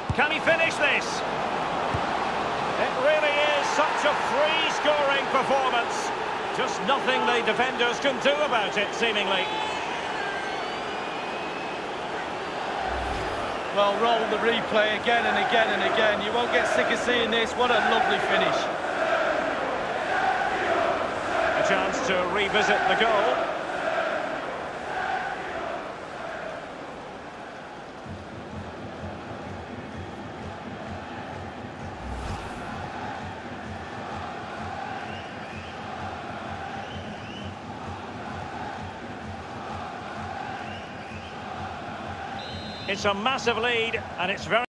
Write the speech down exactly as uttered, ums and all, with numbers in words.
Can he finish this? It really is such a free-scoring performance. Just nothing the defenders can do about it, seemingly. Well, roll the replay again and again and again. You won't get sick of seeing this. What a lovely finish. A chance to revisit the goal. It's a massive lead, and it's very